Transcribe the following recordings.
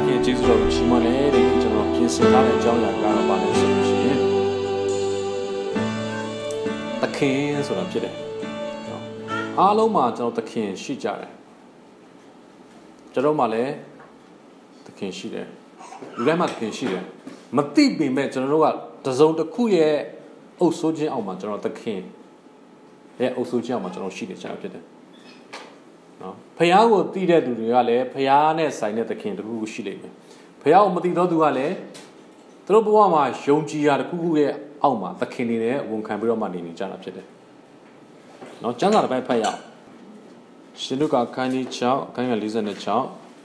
ခင်ကျေးဇူးတော်ကိုချီးမွမ်းတယ်ဒီကျွန်တော်ပြင်ဆင်ထားတဲ့အကြောင်းအရာကတော့ဘာလဲဆိုလို့ရှိရင်သခင်ဆိုတာဖြစ်တယ်အားလုံးမှာကျွန်တော်သခင်ရှိကြတယ်ကျွန်တော်မှလည်းသခင်ရှိတယ်လူတိုင်းမှာသခင်ရှိတယ်မသိပေမဲ့ကျွန်တော်တို့ကတစုံတစ်ခုရဲ့အုပ်စိုးခြင်းအောက်မှာကျွန်တော်သခင်ရဲ့အုပ်စိုးခြင်းအောက်မှာကျွန်တော်ရှိတယ်ကျွန်တော်ဖြစ်တယ်နော်ဖခင်ကိုသိတဲ့သူတွေကလည်းဖခင်နဲ့ဆိုင်တဲ့သခင်တခုခုရှိလိမ့်မယ်ဖခင်ကိုမသိသောသူကလည်းသူတို့ဘဝမှာယုံကြည်ရာတခုခုရဲ့အောက်မှာသခင်နေနဲ့ဝန်ခံပြီးတော့မှနေကြတာဖြစ်တယ်နော်ကျမ်းစာတစ်ပိုင်းဖတ်ရအောင်ရှင်လုကာခန်းကြီး6ခန်းငယ်46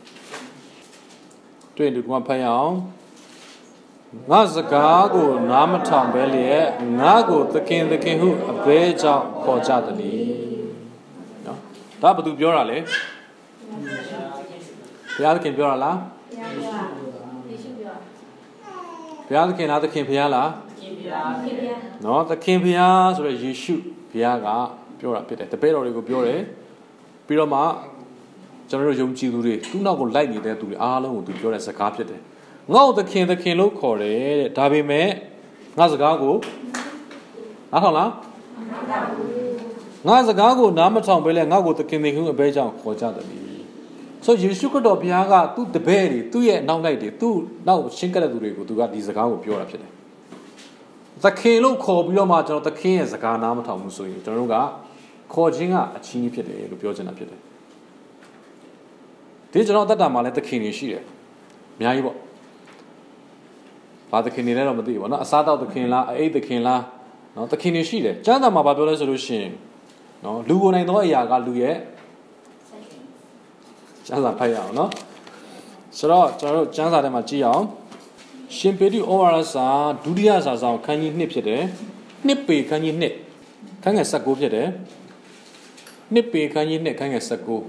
တွေ့လူကဖတ်ရအောင်ငါစကားကိုနားမထောင်ပဲလျက်ငါကိုသခင်ဟုအဘဲကြောင့်ခေါ်ကြသည်နော်ဒါဘာသူပြောတာလဲဘုရားသခင်ပြောတာလားဘုရားသခင်လားသခင်ဘုရားလားနော်သခင်ဘုရားဆိုတော့ယေရှုဘုရားကပြောတာဖြစ်တယ်တပည့်တော်တွေကိုပြောတယ်ပြီးတော့မှကျွန်တော်တို့ယုံကြည်သူတွေသူ့နောက်ကိုလိုက်နေတဲ့သူတွေအားလုံးကိုသူပြောတဲ့စကားဖြစ်တယ်ငါ့ကိုသခင်လို့ခေါ်တယ်တဲ့ဒါပေမဲ့ငါစကားကိုနားထောင်လားငါစကားကိုနားမထောင်ပဲလေငါ့ကိုသခင်ဟုအဘဲကြောင့်ခေါ်ကြတယ်ဆိုယေရှုခရစ်တော်ဘုရားကသူ့တပည့်တွေသူ့ရဲ့နောက်လိုက်တွေသူ့နောက်ရှင်းကတဲ့သူတွေကိုသူကဒီစကားကိုပြောတာဖြစ်တယ်သခင်လို့ခေါ်ပြီးတော့မှကျွန်တော်သခင်ရဲ့စကားနားမထောင်ဘူးဆိုရင်ကျွန်တော်တို့ကခေါ်ခြင်းကအချင်းကြီးဖြစ်တယ်လို့ပြောချင်တာဖြစ်တယ်ဒီကျွန်တော်အသက်တာမှာလည်းသခင်တွေရှိတယ်အများကြီးပေါ့ဘာသခင်တွေလဲတော့မသိဘူးပေါ့နော်အစားတောက်သခင်လားအိတ်သခင်လားနော်သခင်တွေရှိတယ်ကျမ်းစာမှာဘာပြောလဲဆိုလို့ရှိရင်နော်လူကိုနိုင်သောအရာကလူရဲ့ကျမ်းစာဖတ်ရအောင်နော်ဆိုတော့ကျွန်တော်တို့ကျမ်းစာထဲမှာကြည့်အောင်ရှင်ပေတရုဩဝါဒစာဒုတိယစာဆောင်ခန်းကြီး1ဖြစ်တယ်1ပေခန်းကြီး1ခန်းငယ်19ဖြစ်တယ်1ပေခန်းကြီး1ခန်းငယ်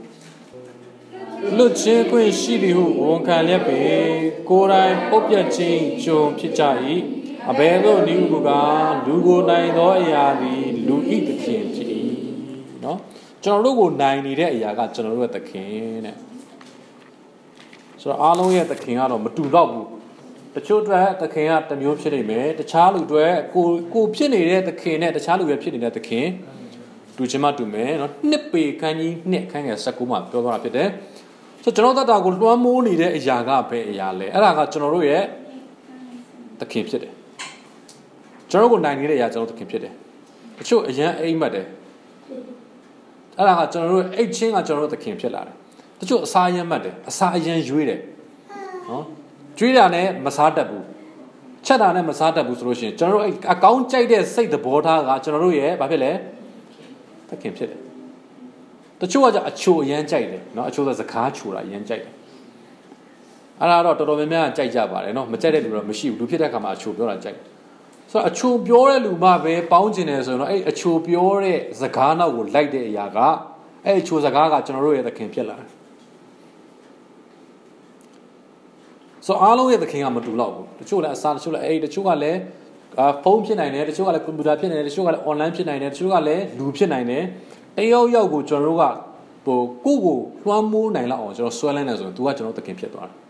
19လွတ်ချင်းခွင့်ရှိသည်ဟုဝန်ခံလျက်ပေကိုယ်တိုင်ပုတ်ပြတ်ခြင်းကြုံဖြစ်ကြ၏အဘယ်သို့နည်းဟုကလူကိုနိုင်သောအရာသည်လူဤသခင်ဖြစ်၏နော်ကျွန်တော်တို့ကိုနိုင်နေတဲ့အရာကကျွန်တော်တို့ရဲ့သခင်တဲ့ဆိုတော့အားလုံးရဲ့သခင်ကတော့မတူတော့ဘူးတချို့အတွက်သခင်ကတစ်မျိုးဖြစ်နေမယ်တခြားလူတွေကိုဖြစ်နေတဲ့သခင်နဲ့တခြားလူတွေဖြစ်နေတဲ့သခင်တူချင်မှတူမယ်နော်နှစ်ပေခန်းကြီးနှစ်ခန်းငယ်19မှာပြောသွားတာဖြစ်တယ်ဆိုတော့ကျွန်တော်တတ်တာကိုလွှမ်းမိုးနေတဲ့အရာကဘယ်အရာလဲအဲ့ဒါကကျွန်တော်တို့ရဲ့သခင်ဖြစ်တယ်ကျွန်တော်ကိုနိုင်နေတဲ့အရာကျွန်တော်သခင်ဖြစ်တယ်တချို့အရန်အိမ်မက်တယ်အဲ့ဒါကကျွန်တော်တို့အိတ်ချင်းကကျွန်တော်တို့သခင်ဖြစ်လာတယ်တချို့အစာရမ်းမှတ်တယ်အစာအရန်ရွေးတယ်နော်ကျွေးတာနဲ့မစားတတ်ဘူးချက်တာနဲ့မစားတတ်ဘူးဆိုလို့ရှိရင်ကျွန်တော်တို့အကောင်းကြိုက်တဲ့စိတ်သဘောထားကကျွန်တော်တို့ရဲ့ဘာဖြစ်လဲသခင်ဖြစ်တယ်တချို့ကကြအချိုအရန်ကြိုက်တယ်နော်အချိုကစကားချိုတာအရန်ကြိုက်တယ်အဲ့ဒါတော့တော်တော်များများကြိုက်ကြပါတယ်နော်မကြိုက်တဲ့လူတော့မရှိဘူးလူဖြစ်တဲ့အခါမှာအချိုပြောတာကြိုက်ဆိုတော့အချိုပြောတဲ့လူမှပဲပေါင်းကျင်တယ်ဆိုရင်တော့အဲ့အချိုပြောတဲ့စကားနောက်ကိုလိုက်တဲ့အရာကအဲ့အချိုစကားကကျွန်တော်တို့ရဲ့သခင်ဖြစ်လာတယ်ဆိုအားလုံးရဲ့သခင်ကမတူတော့ဘူးတချို့လည်းအစားတချို့လည်းတချို့ကလည်းဖုန်းဖြစ်နိုင်တယ်တချို့ကလည်းကွန်ပျူတာဖြစ်နိုင်တယ်တချို့ကလည်း online ဖြစ်နိုင်တယ်တချို့ကလည်းလူဖြစ်နိုင်တယ်တယောက်ယောက်ကိုကျွန်တော်တို့ကကိုယ့်ကိုလွှမ်းမိုးနိုင်လောက်အောင်ကျွန်တော်ဆွဲလန်းနေဆိုရင် तू ကကျွန်တော်သခင်ဖြစ်သွားတယ်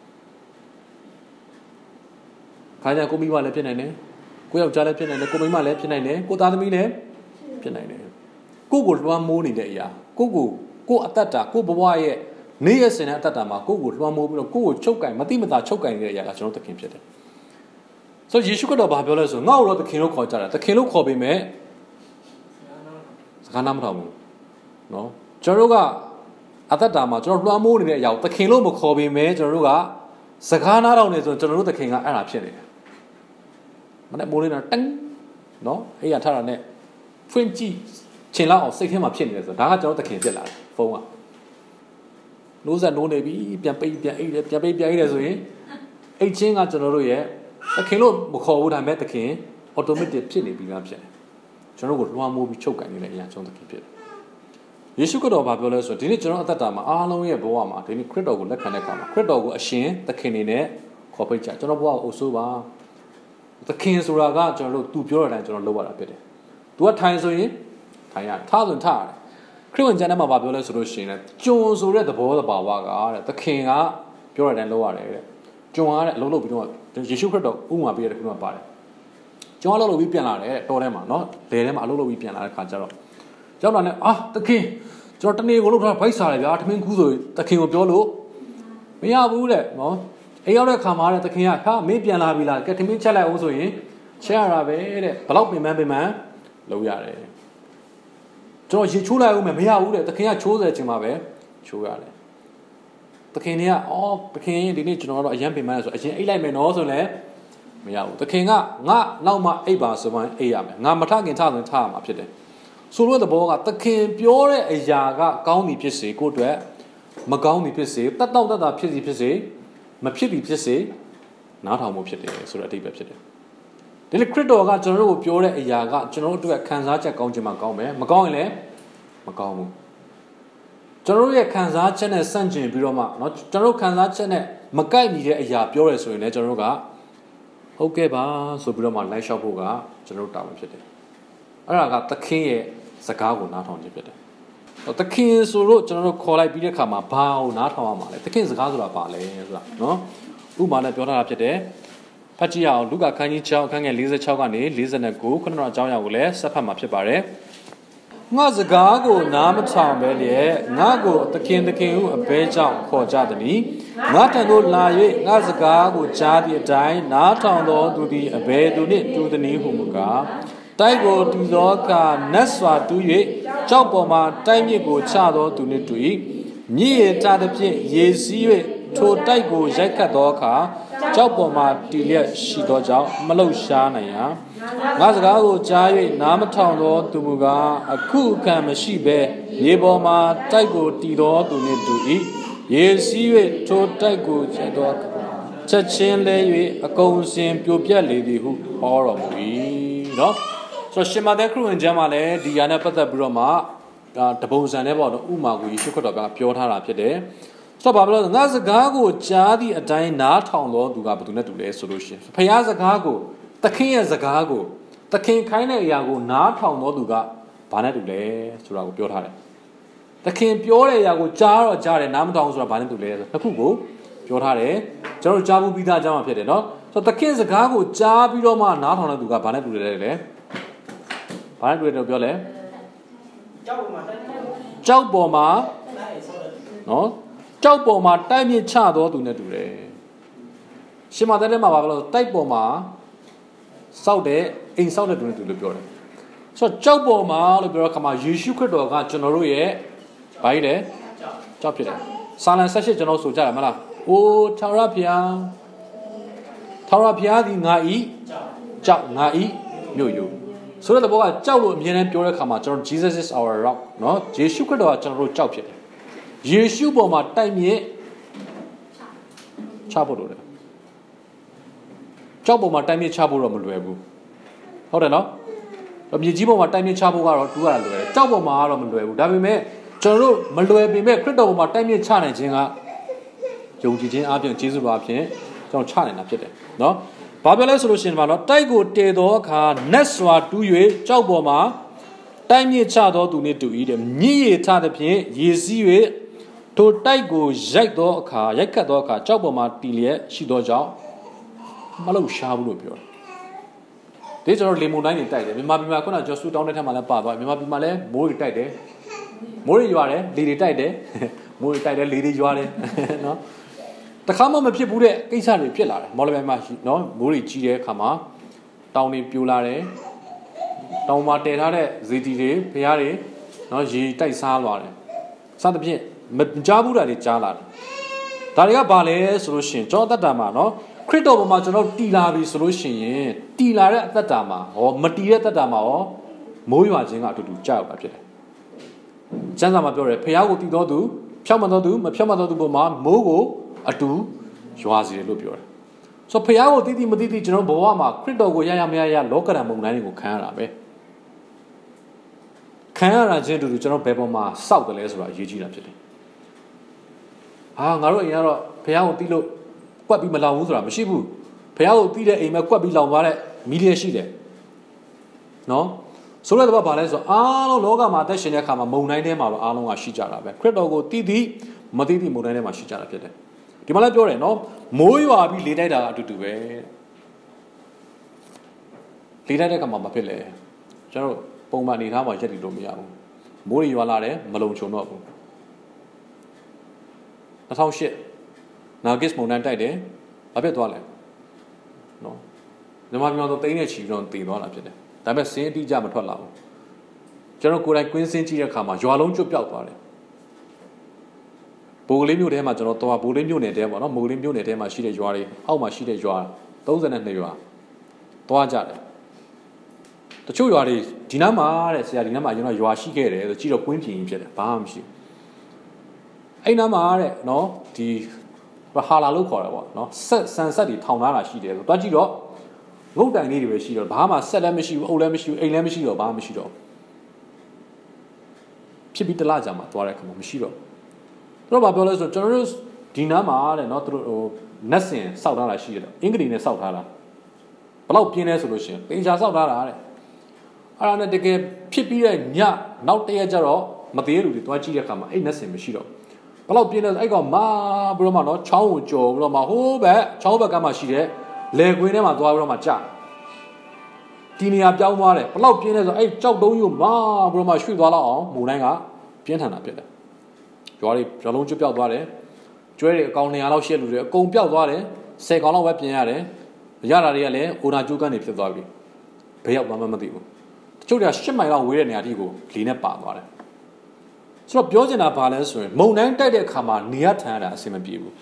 ခါကြကိုမိဘလည်းဖြစ်နိုင်တယ်ကိုယောက်ျားလည်းဖြစ်နိုင်တယ်ကိုမိန်းမလည်းဖြစ်နိုင်တယ်ကိုသားသမီးလည်းဖြစ်နိုင်တယ်ကိုယ့်ကိုလွှမ်းမိုးနေတဲ့အရာကိုအတ္တတာကိုဘဝရဲ့နေ့ရက်စဉ်တဲ့အတ္တတာမှာကိုယ့်ကိုလွှမ်းမိုးပြီးတော့ကိုယ့်ကိုချုပ်ကင်မတိမတာချုပ်ကင်နေတဲ့အရာကကျွန်တော်သခင်ဖြစ်တယ်ဆိုယေရှုကတော့ဘာပြောလဲဆိုငါ့ကိုတော့သခင်လို့ခေါ်ကြတာသခင်လို့ခေါ်ပေမဲ့စကားနားမထောင်ဘူးနော်ကျွန်တော်တို့ကအတ္တတာမှာကျွန်တော်လွှမ်းမိုးနေတဲ့အရာကိုသခင်လို့မခေါ်ပေမဲ့ကျွန်တော်တို့ကစကားနားထောင်နေဆိုကျွန်တော်တို့သခင်ကအဲ့ဒါဖြစ်နေတယ်မနေ့မိုးလေးတော့တန်းနော်အဲ့ရထားတာနဲ့ဖွင့်ကြည့်ချင်လောက်အောင်စိတ်ထဲမှာဖြစ်နေတယ်ဆိုဒါကကျွန်တော်သခင်ဖြစ်လာတယ်ဖုန်းကနိုးစက်နိုးနေပြီပြန်ပိတ်ပြန်အိတ်တယ်ပြန်ပိတ်ပြန်အိတ်တယ်ဆိုရင်အိတ်ချင်းကကျွန်တော်တို့ရဲ့သခင်လို့မခေါ်ဘူးဒါပေမဲ့သခင် automatic ဖြစ်နေပြီးသားဖြစ်တယ်ကျွန်တော်တို့ကိုလွှမ်းမိုးပြီးချုပ်ကန်နေတဲ့အရာကျွန်တော်သခင်ဖြစ်တယ်ယေရှုကတော့ဘာပြောလဲဆိုတော့ဒီနေ့ကျွန်တော်အသက်တာမှာအားလုံးရဲ့ဘဝမှာဒီနေ့ခရစ်တော်ကိုလက်ခံတဲ့အခါမှာခရစ်တော်ကိုအရှင်သခင်နေနဲ့ခေါ်ဖိတ်ကြကျွန်တော်ဘဝကိုအုပ်ဆိုးပါသခင်ဆိုတာကကျွန်တော်တို့သူပြောတဲ့အတိုင်းကျွန်တော်လုပ်ရတာဖြစ်တယ်သူကထိုင်ဆိုရင်ထိုင်ရထားဆိုရင်ထားရတယ်ခရစ်ဝင်ကျမ်းထဲမှာပြောလဲဆိုလို့ရှိရင်လည်းကျွန်ဆိုတဲ့သဘောတဘာဝကတဲ့သခင်ကပြောတဲ့အတိုင်းလုပ်ရတယ်တဲ့ကျွန်တော်ကအလုပ်လုပ်ပြီးတော့ယေရှုခရစ်တော်ဥမာပေးတဲ့ခုနကပါတယ်ကျွန်တော်အလုပ်လုပ်ပြီးပြန်လာတယ်တော်ထဲမှာနော်လေထဲမှာအလုပ်လုပ်ပြီးပြန်လာတဲ့ခါကျတော့ရောက်လာနဲ့သခင်ကျွန်တော်တနေ့ကိုလုပ်ထားဗိုက်စားတယ်ဗျာထမင်းကူးဆိုသခင်ကိုပြောလို့မရဘူးတဲ့နော်အိမ်ရောက်တဲ့ခါမှာတဲ့သခင်ကမင်းပြန်လာပြီလားကဲထမင်းချက်လိုက်အောင်ဆိုရင်ချက်ရတာပဲတဲ့ဘလောက်ပင်ပန်းလုပ်ရတယ်ကျွန်တော်ရေချိုးလိုက်ဦးမယ်မရဘူးတဲ့သခင်ကချိုးတယ်ချိန်မှာပဲချိုးရတယ်သခင်တွေကသခင်ဒီနေ့ကျွန်တော်ကတော့အရန်ပင်ပန်းဆိုအရင်အိတ်လိုက်မယ်နော်ဆိုလည်းမရဘူးသခင်ကငါနောက်မှအိတ်ပါဆိုမှအိတ်ရမယ်ငါမထခင်ထဆိုထားရမှာဖြစ်တယ်ဆိုလို့တဲ့ဘောကသခင်ပြောတဲ့အရာကကောင်းသည်ဖြစ်စေကိုယ့်အတွက်မကောင်းသည်ဖြစ်စေတတ်တော့တတ်တာဖြစ်စီဖြစ်စေမဖြစ်သည်ဖြစ်စေနားထောင်မှုဖြစ်တယ်ဆိုတဲ့အဓိပ္ပာယ်ဖြစ်တယ်ဒီလိုခရစ်တော်ကကျွန်တော်တို့ကိုပြောတဲ့အရာကကျွန်တော်တို့အတွက်ခံစားချက်ကောင်းခြင်းမှကောင်းမယ်မကောင်းရင်လည်းမကောင်းဘူးကျွန်တော်တို့ရဲ့ခံစားချက်နဲ့ဆန့်ကျင်ပြီးတော့မှเนาะကျွန်တော်တို့ခံစားချက်နဲ့မကိုက်ညီတဲ့အရာပြောရဲဆိုရင်လည်းကျွန်တော်တို့ကဟုတ်ကဲ့ပါဆိုပြီးတော့မှလိုက်လျှောက်ဖို့ကကျွန်တော်တို့တာဝန်ဖြစ်တယ်အဲ့ဒါကသခင်ရဲ့စကားကိုနားထောင်ခြင်းဖြစ်တယ်သခင်ဆိုတော့ကျွန်တော်တို့ခေါ်လိုက်ပြီးတဲ့အခါမှာဘာကိုနားထောင်ရမှာလဲသခင်စကားဆိုတာဘာလဲဆိုတာเนาะဥပမာနဲ့ပြောထားတာဖြစ်တယ်ဖတ်ကြည့်အောင်လူကာခန်းကြီး6အခန်းငယ်46ကနေ49ခုနကအကြောင်းအရာကိုလည်းဆက်ဖတ်မှာဖြစ်ပါတယ်ငါစကားကိုနားမထောင်ပဲလေငါကိုသခင်ဟုအဘဲကြောင့်ခေါ်ကြသည်ငါတန်ကိုလာ၍ငါစကားကိုကြားသည့်အတိုင်းနားထောင်သောသူသည်အဘဲသူနှင့်တူသည်ဟုမူကားတိုက်ကိုတူသောအခါနတ်စွာတူး၍ကြောက်ပေါ်မှတိုက်မြစ်ကိုချသောသူနှင့်တူ၏မြည်ရထားသည်ဖြင့်ရေစီး၍ထိုတိုက်ကိုရိုက်ခတ်သောအခါကြောက်ပေါ်မှတီလျက်ရှိသောကြောင့်မလှုပ်ရှားနိုင်ရာငါစကားကိုကြား၍နားမထောင်သောသူမူကားအခုခံမရှိဘဲရေပေါ်မှတိုက်ကိုတီသောသူနှင့်တူ၏ရေစီး၍ထိုတိုက်ကိုချက်သောချက်ချင်းလဲ၍အကုန်စင်ပြိုပြက်လေသည်ဟုဟောတော်မူ၏နော်ဆိုရှင်မသက်ခရစ်ဝင်ကျမ်းမှာလည်းဒီယာနဲ့ပတ်သက်ပြီးတော့မှတပုံစံနဲ့ပေါ့နော်ဥမာကိုယေရှုခရစ်တော်ကပြောထားတာဖြစ်တယ်ဆိုတော့ဘာလို့လဲငါစကားကိုကြားသည့်အတိုင်းနားထောင်တော်သူကဘယ်သူနဲ့တူလဲဆိုလို့ရှိရင်ဖခင်စကားကိုသခင်ရဲ့စကားကိုသခင်ခိုင်းတဲ့အရာကိုနားထောင်တော်သူကဘာနဲ့တူလဲဆိုတာကိုပြောထားတယ်သခင်ပြောတဲ့အရာကိုကြားတော့ကြားတယ်နားမထောင်ဆိုတာဘာနဲ့တူလဲဆိုနှစ်ခုကိုပြောထားတယ်ကျွန်တော်ကြားဘူးပြီးသားအကြောင်းဖြစ်တယ်နော်ဆိုတော့သခင်စကားကိုကြားပြီးတော့မှနားထောင်တဲ့သူကဘာနဲ့တူလဲဘာနဲ့တူလဲတော့ပြောလဲကြောက်ပေါ်မှာနော်ကြောက်ပေါ်မှာတိုက်မြစ်ချတော်သူနဲ့တူတယ်ရှင်မသက်တဲ့မှာဘာလို့တိုက်ပေါ်မှာစောက်တဲ့အိမ်စောက်တဲ့သူနဲ့တူလို့ပြောတယ်ဆိုတော့ကြောက်ပေါ်မှာလို့ပြောတော့ခါမှာယေရှုခရစ်တော်ကကျွန်တော်တို့ရဲ့ဘာကြီးလဲကြောက်ဖြစ်တယ်စာလံ78ကျွန်တော်ဆိုကြတယ်မလားအိုးထာဝရဘုရားသည်ငါဤကြောက်ငါဤမြို့ယူဆိုတော့ဘောကကြောက်လို့အမြဲတမ်းပြောတဲ့ခါမှာကျွန်တော် Jesus is our rock เนาะယေရှုခရစ်တော်ကကျွန်တော်တို့ကြောက်ဖြစ်တယ်ယေရှုပေါ်မှာတိုက်မြစ်ချဖို့လိုတယ်ကြောက်ပေါ်မှာတိုက်မြစ်ချဖို့တော့မလွယ်ဘူးဟုတ်တယ်နော်မြေကြီးပေါ်မှာတိုက်မြစ်ချဖို့ကတော့တူရတာလွယ်တယ်ကြောက်ပေါ်မှာကတော့မလွယ်ဘူးဒါပေမဲ့ကျွန်တော်တို့မလွယ်ပေမဲ့ခရစ်တော်ပေါ်မှာတိုက်မြစ်ချနိုင်ခြင်းကယုံကြည်ခြင်းအပြင်ကျေးဇူးတော်အပြင်ကျွန်တော်ချနိုင်တာဖြစ်တယ်နော်ဘာပြောလဲဆိုလို့ရှိရင်ဘာလို့တိုက်ကိုတည်သောအခါနတ်စွာတူး၍ကြောက်ပေါ်မှာတိုက်မြစ်ချသောသူနှင့်တူ၏တဲ့မြည်ရထားသဖြင့်ရေစီး၍ထိုတိုက်ကိုရိုက်ခတ်သောအခါကြောက်ပေါ်မှာတီလျက်ရှိသောကြောင့်မလှုပ်ရှားဘူးလို့ပြောတယ်ဒီကျွန်တော်လေမုန်တိုင်းတွေတိုက်တယ်မြန်မာပြည်မှာခုနကကျော်စူတောင်းတဲ့ထက်မှလည်းပါသွားမြန်မာပြည်မှာလည်းမိုးတွေတိုက်တယ်မိုးတွေရွာတယ်လေတွေတိုက်တယ်မိုးတွေတိုက်တယ်လေတွေရွာတယ်နော်တခါမှမဖြစ်ဘူးတဲ့ကိစ္စတွေဖြစ်လာတယ်မော်လမြိုင်မှာနော်မိုးတွေကြီးတဲ့အခါမှာတောင်တွေပြိုလာတယ်တောင်မှာတည်ထားတဲ့ဇေတီတွေဖျားတွေနော်ရေတိုက်စားလာတယ်စသဖြင့်မကြားဘူးတာတွေကြားလာတယ်ဒါတွေကဘာလဲဆိုလို့ရှိရင်ကျွန်တော်အသက်တာမှာနော်ခရစ်တော်ပေါ်မှာကျွန်တော်တည်လာပြီဆိုလို့ရှိရင်တည်လာတဲ့အသက်တာမှာဟောမတည်တဲ့အသက်တာမှာဟောမိုးရွာခြင်းကအတူတူကြောက်တာဖြစ်တယ်ကျမ်းစာမှာပြောတယ်ဖျားကိုတည်တော်သူဖြောက်မတော်သူမဖြောက်မတော်သူပေါ်မှာမိုးကိုအတူရွာစေတယ်လို့ပြောတယ်ဆိုဖျားကိုတည်တည်မတည်တည်ကျွန်တော်ဘဝမှာခရစ်တော်ကိုရမရလောကဓာတ်မုန်တိုင်းတွေကိုခံရတာပဲခံရတာချင်းအတူတူကျွန်တော်ဘယ်ပေါ်မှာစောက်တယ်လဲဆိုတာအရေးကြီးတာဖြစ်တယ်ငါတို့အိမ်ကတော့ဖះကိုတီးလို့ကွက်ပြီးမလောင်ဘူးဆိုတာမရှိဘူးဖះကိုတီးတဲ့အိမ်မှာကွက်ပြီးလောင်သွားတဲ့မီလီယာရှိတယ်နော်ဆိုတော့ဘာလဲဆိုတော့အားလုံးလောကမှာအသက်ရှင်တဲ့အခါမှာမုန်တိုင်းထဲမှာတော့အားလုံးကရှိကြတာပဲခရစ်တော်ကိုတီးမုန်တိုင်းထဲမှာရှိကြတာဖြစ်တယ်ဒီမှာလည်းပြောတယ်နော်မိုးရွာပြီးလေတိုက်တာအတူတူပဲလေတိုက်တဲ့ကမှမဖြစ်လေကျွန်တော်ပုံမှန်အနေထားမှာရက်တည်လို့မရဘူးမိုးတွေရွာလာတယ်မလုံခြုံတော့ဘူး2008နာဂစ်မုန်တိုင်းတိုက်တယ်ဘာဖြစ်သွားလဲနော်မြန်မာပြည်မှာတော့တိန်းနဲ့ချီတော့တည်သွားတာဖြစ်တယ်ဒါပေမဲ့စင်းအတိအကျမထွက်လာဘူးကျွန်တော်ကိုယ်တိုင်ကွင်းစင်းကြည့်တဲ့အခါမှာရွာလုံးကျွတ်ပြောက်သွားတယ်ဘိုးကလေးမြို့ထဲမှာကျွန်တော်သွားဘိုးလေးမြို့နယ်ထဲပေါ့နော်မိုးကလေးမြို့နယ်ထဲမှာရှိတဲ့ရွာတွေအောက်မှာရှိတဲ့ရွာ32ရွာသွားကြတယ်တချို့ရွာတွေဒီနားမှာတဲ့ဆရာဒီနားမှာကျွန်တော်ရွာရှိခဲ့တယ်ဆိုကြည့်တော့ကွင်းပြင်ဖြစ်တယ်ဘာမှမရှိဘူးအဲ့နားမှာတဲ့နော်ဒီဟာလာလို့ခေါ်တယ်ပေါ့နော်ဆန်ဆက်တွေထောင်ထားတာရှိတယ်ဆိုတော့ကြည့်တော့ငုတ်တိုင်လေးတွေပဲရှိတော့ဘာမှဆက်လည်းမရှိဘူးအုပ်လည်းမရှိဘူးအိမ်လည်းမရှိတော့ဘာမှမရှိတော့ဖြစ်ပြီးတလားကြာမှသွားတဲ့အခါမှာမရှိတော့သူတို့ဘာပြောလဲဆိုတော့ကျွန်တော်တို့ဒီနားမှာတဲ့နော်သူတို့ဟိုနက်စင်စောက်ထားတာရှိတယ်အင်္ဂလိပ်နဲ့စောက်ထားတာဘလောက်ပြင်းလဲဆိုလို့ရှိရင်ပေချာစောက်ထားတာတဲ့အဲ့ဒါနဲ့တကယ်ဖြစ်ပြီးတဲ့ညနောက်တရက်ကျတော့မသေးလူတွေသွားကြည့်တဲ့အခါမှာအဲ့နက်စင်မရှိတော့ဘလောက်ပြင်းလဲဆိုအဲ့ကောင်မာပြီးတော့မှနော်ချောင်းကိုကြော်ပြီးတော့မှဟိုးဘက်ချောင်းဘက်ကမှရှိတဲ့လေကွင်းထဲမှာသွားပြီးတော့မှကြာဒီနေရာပြောင်းသွားတယ်ဘလောက်ပြင်းလဲဆိုအဲ့ကြောက်တုံးယူမာပြီးတော့မှရွှေ့သွားလောက်အောင်မုန်တိုင်းကပြင်းထန်တာဖြစ်တယ်ရွာတွေရွာလုံးကျွတ်ပြောက်သွားတယ်ကျွဲတွေအကောင်200လောက်ရှက်လူတွေအကုန်ပြောက်သွားတယ်10ကောင်လောက်ပဲပြင်ရတယ်ရတာတွေကလည်းအိုနာကျိုးကန်တွေဖြစ်သွားပြီဘယ်ရောက်သွားမှမသိဘူးတချို့တွေက10မိုင်လောက်ဝေးတဲ့နေရာတိကိုလေနဲ့ပါသွားတယ်ဆိုတော့ပြောချင်တာဘာလဲဆိုရင်မုန်တိုင်းတိုက်တဲ့အခါမှာနေရထန်ရတာအဆင်မပြေဘူး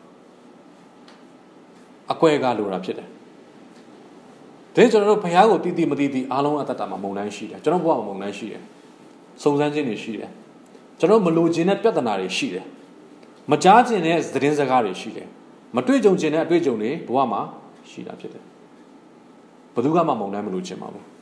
အကွဲကားလိုတာဖြစ်တယ်ဒါကျွန်တော်တို့ဘုရားကိုတည်တည်မတည်တည်အားလုံးအတ္တတာမှာမုန်တိုင်းရှိတယ်ကျွန်တော်ဘုရားမှာမုန်တိုင်းရှိတယ်စုံစမ်းခြင်းတွေရှိတယ်ကျွန်တော်မလိုချင်တဲ့ပြဿနာတွေရှိတယ်မကြားချင်တဲ့သတင်းစကားတွေရှိတယ်မတွေ့ကြုံချင်တဲ့အတွေ့အကြုံတွေဘဝမှာရှိတာဖြစ်တယ်ဘယ်သူမှမုန်တိုင်းမလိုချင်ပါဘူး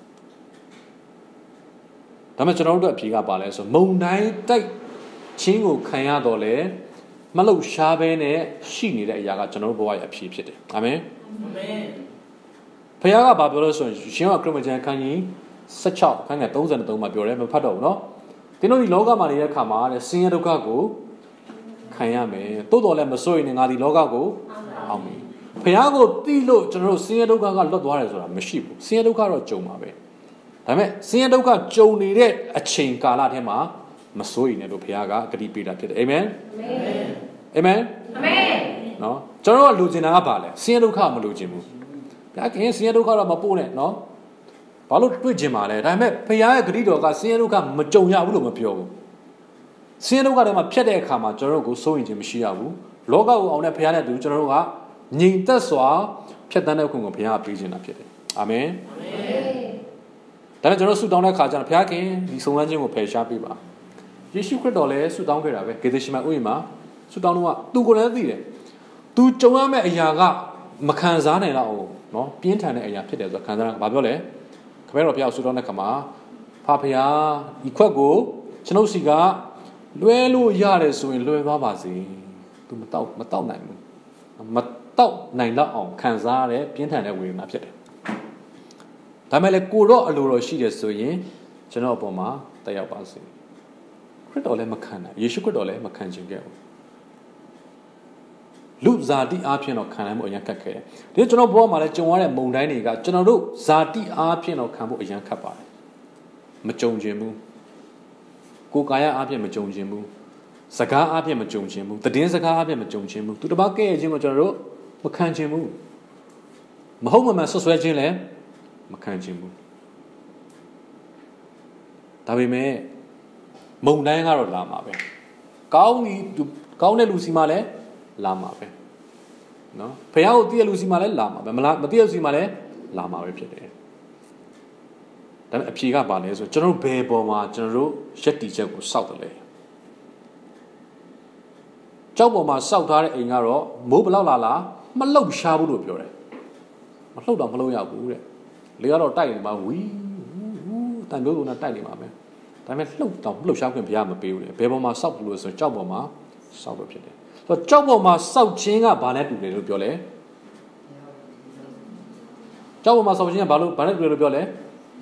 ဒါပေမဲ့ကျွန်တော်တို့အဖြေကပါလဲဆိုမုန်တိုင်းတိုက်ချင်းကိုခံရတော့လေမလှုပ်ရှားဘဲနဲ့ရှိနေတဲ့အရာကကျွန်တော်တို့ဘဝရဲ့အဖြေဖြစ်တယ်အာမင်အာမင်ဘုရားကဘာပြောလို့ဆိုရင်ရှင်ကခရစ်မကျမ်းခန်းကြီး16ခန်းငယ်33မှာပြောတယ်မဖတ်တော့ဘူးเนาะသင်တို့ဒီလောကမှာနေတဲ့အခါမှာတဲ့ဆင်းရဲဒုက္ခကိုခံရမယ်တိုးတော်လည်းမစိုးရင်ငါဒီလောကကိုအောင်မယ်ဘုရားကိုသိလို့ကျွန်တော်တို့ဆင်းရဲဒုက္ခကလွတ်သွားတယ်ဆိုတာမရှိဘူးဆင်းရဲဒုက္ခတော့ကြုံပါပဲဒါပေမဲ့ဆင်းရဲဒုက္ခကြုံနေတဲ့အချိန်ကာလထဲမှာမစိုးရင်လည်းဘုရားကဂတိပေးတာဖြစ်တယ်အာမင်အာမင်အာမင်เนาะကျွန်တော်တို့ကလိုချင်တာကဘာလဲဆင်းရဲဒုက္ခမလိုချင်ဘူးဘုရားခင်ဆင်းရဲဒုက္ခတော့မပို့နဲ့เนาะဘာလို့တွေ့ချင်ပါလဲဒါပေမဲ့ဘုရားရဲ့ဂတိတော်ကဆင်းရဲဒုက္ခမကြုံရဘူးလို့မပြောဘူးဆင်းရဲဒုက္ခတွေမှာဖြတ်တဲ့အခါမှာကျွန်တော်တို့ကိုစိုးရင်ခြင်းမရှိရဘူးလောကကိုအောင်တဲ့ဘုရားနဲ့တူကျွန်တော်တို့ကငြိမ်သက်စွာဖြတ်တန်းတဲ့ခွင့်ကိုဘုရားပေးခြင်းတာဖြစ်တယ်အာမင်အာမင်ဒါနဲ့ကျွန်တော်ဆုတောင်းတဲ့အခါကျတော့ဘုရားခင်ဒီစုံစမ်းခြင်းကိုဖယ်ရှားပေးပါယေရှုခရစ်တော်လည်းဆုတောင်းခဲ့တာပဲဂေသရှမန်ဥယျာဉ်မှာဆုတောင်းတော့သူကိုယ်လည်းသိတယ်သူကြုံရမယ့်အရာကမခံစားနိုင်တော့ဘူးเนาะပြင်းထန်တဲ့အရာဖြစ်တယ်ဆိုတော့ခံစားရတာဘာပြောလဲခမဲတော်ဘုရားဆုတောင်းတဲ့ခါမှာဖာဖျားဒီခွက်ကိုကျွန်ုပ်စီကလွဲလို့ရတယ်ဆိုရင်လွဲသွားပါစေသူမတောက်နိုင်ဘူးမတောက်နိုင်တော့အောင်ခံစားရတဲ့ပြင်းထန်တဲ့ဝေဒနာဖြစ်တယ်ဒါမဲ့လည်းကိုတော့အလိုတော်ရှိတယ်ဆိုရင်ကျွန်တော်အပေါ်မှာတက်ရောက်ပါစေခရစ်တော်လည်းမခံနိုင်ယေရှုခရစ်တော်လည်းမခံခြင်းခဲ့ဘူးလူဇာတိအားဖြင့်တော့ခံနိုင်မှုအရင်ခက်ခဲတယ်ဒီကျွန်တော်ဘဝမှာလည်းကြုံရတဲ့မုန်တိုင်းတွေကကျွန်တော်တို့ဇာတိအားဖြင့်တော့ခံဖို့အရင်ခက်ပါတယ်မကြုံခြင်းဘူးကိုယ်ကာယအားဖြင့်မကြုံခြင်းဘူးစကားအားဖြင့်မကြုံခြင်းဘူးသတင်းစကားအားဖြင့်မကြုံခြင်းဘူးသူတစ်ပါးကဲ့ရဲ့ခြင်းကိုကျွန်တော်တို့မခံခြင်းဘူးမဟုတ်မမှန်ဆွဆွဲခြင်းလည်းမခံခြင်းဘူးဒါပေမဲ့မုန်တိုင်းကတော့လာမှာပဲကောင်းတဲ့လူစီမှလည်းလာမှာပဲเนาะဖခင်ကိုတည့်ရလူစီမှလည်းလာမှာပဲမတည့်ရလူစီမှလည်းလာမှာပဲဖြစ်တယ်ဒါပေမဲ့အဖြေကဘာလဲဆိုကျွန်တော်တို့ဘယ်ပေါ်မှာကျွန်တော်တို့ရက်တီချက်ကိုစောက်တယ်လဲကြောက်ပေါ်မှာစောက်ထားတဲ့အိမ်ကတော့မိုးဘလောက်လာမလှုပ်ရှားဘူးလို့ပြောတယ်မလှုပ်တော့မလှုပ်ရဘူးတဲ့လေကတော့တိုက်နေမှာဝီးတန်မျိုးစုံနဲ့တိုက်နေမှာပဲဒါပေမဲ့လှုပ်တော့လှုပ်ရှားခွင့်ဘုရားမပေးဘူးလေဘယ်ပေါ်မှာစောက်လို့ဆိုကြောက်ပေါ်မှာစောက်လို့ဖြစ်တယ်ဆိုတော့ကြောက်ပေါ်မှာစောက်ခြင်းကဘာနဲ့တူတယ်လို့ပြောလဲကြောက်ပေါ်မှာစောက်ခြင်းကဘာနဲ့တူတယ်လို့ပြောလဲ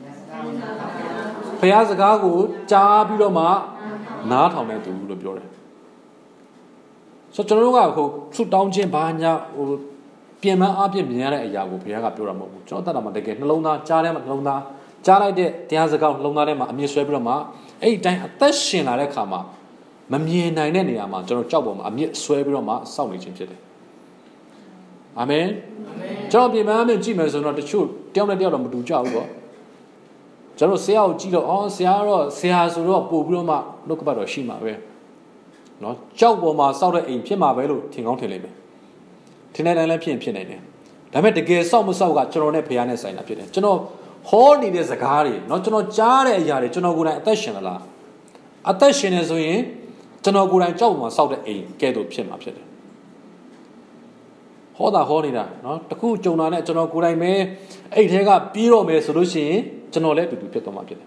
ဘုရားစကားကိုကြားပြီးတော့မှနားထောင်တဲ့သူလို့ပြောတယ်ဆိုကျွန်တော်တို့ကဟိုဆုတောင်းခြင်းဘာညာဟိုပြင်ပန်းအပြည့်မြင်ရတဲ့အရာကိုဘုရားကပြောတာမဟုတ်ဘူးကျွန်တော်တတ်တာမှတကယ်နှလုံးသားကြားထဲမှာနှလုံးသားကြားလိုက်တဲ့တရားစကားနှလုံးသားထဲမှာအမြင့်ဆွဲပြီးတော့မှအဲ့ဒီတိုင်းအသက်ရှင်လာတဲ့ခါမှာမမြင်နိုင်တဲ့နေရာမှာကျွန်တော်ကြောက်ပေါ်မှာအမြင့်ဆွဲပြီးတော့မှစောင့်နေခြင်းဖြစ်တယ်အာမင်ကျွန်တော်ပြင်ပန်းအမြင့်ကြည့်မယ်ဆိုတော့တချို့တယောက်နဲ့တယောက်တော့မတူကြဘူးပေါ့ကျွန်တော်ဆရာကိုကြည့်တော့အော်ဆရာကတော့ဆရာဆိုတော့ပို့ပြီးတော့မှနှုတ်ကပတ်တော်ရှိမှာပဲနော်ကြောက်ပေါ်မှာစောက်တဲ့အိမ်ဖြစ်မှာပဲလို့ထင်ကောင်းထင်လိမ့်မယ်ထင်တဲ့တိုင်းလည်းဖြစ်နိုင်တယ်ဒါပေမဲ့တကယ်စောက်မစောက်ကကျွန်တော်နဲ့ဖခင်နဲ့ဆိုင်တာဖြစ်တယ်ကျွန်တော်ဟောနေတဲ့စကားတွေနော်ကျွန်တော်ကြားတဲ့အရာတွေကျွန်တော်ကိုယ်တိုင်အသက်ရှင်လားအသက်ရှင်နေဆိုရင်ကျွန်တော်ကိုယ်တိုင်ကြောက်ပေါ်မှာစောက်တဲ့အိမ်ကဲ့သို့ဖြစ်မှာဖြစ်တယ်ဟောနေတာနော်တခုကြုံတာနဲ့ကျွန်တော်ကိုယ်တိုင်ပဲအဲ့ထဲကပြေးတော့မယ်ဆိုလို့ရှိရင်ကျွန်တော်လည်းအတူတူဖြစ်သွားမှာဖြစ်တယ်